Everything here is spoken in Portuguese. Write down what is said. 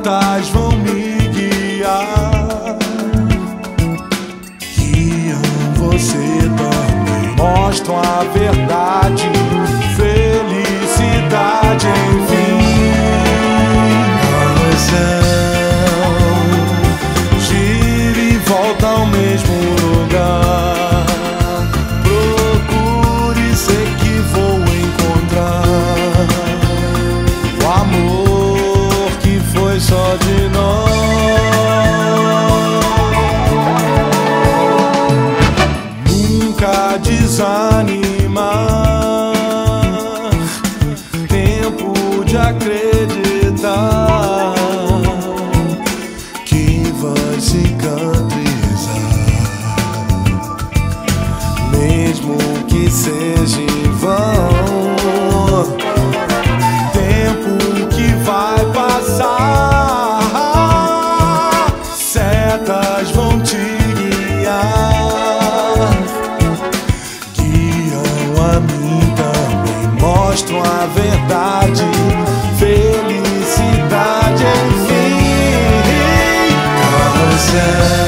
setas vão me guiar, guiam você também, mostram a verdade, felicidade, enfim. Gira e volta ao mesmo lugar. Procure, sei que vou encontrar o amor que foi só de nós. Nunca desanimar, tempo de acreditar que vai cicatrizar, mesmo que seja em vão. Tempo que vai passar, setas vão te guiar, guiam a mim também, mostram a verdade, felicidade, enfim.